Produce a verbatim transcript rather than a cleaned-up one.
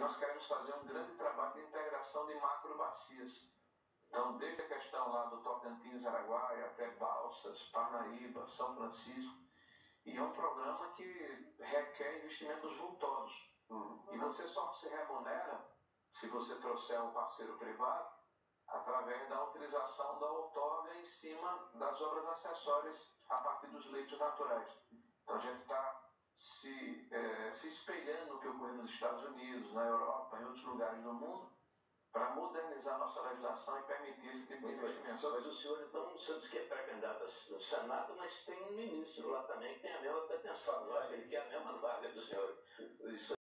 nós queremos fazer um grande trabalho de integração de macrobacias. Então, desde a questão lá do Tocantins, Araguaia, até Balsas, Parnaíba, São Francisco, e é um programa que requer investimentos vultosos. Uhum. E você só se remunera se você trouxer um parceiro privado através da utilização da outorga em cima das obras acessórias a partir dos leitos naturais. Então a gente está se, é, se espelhando no que ocorreu nos Estados Unidos, na Europa, em outros lugares do mundo, para modernizar nossa legislação e permitir esse tipo de investimento. Mas o senhor, então, o senhor diz que é pré-candidato no Senado, mas tem um ministro lá também que tem a mesma pretensão, não é? Ele quer a mesma vaga do senhor. Isso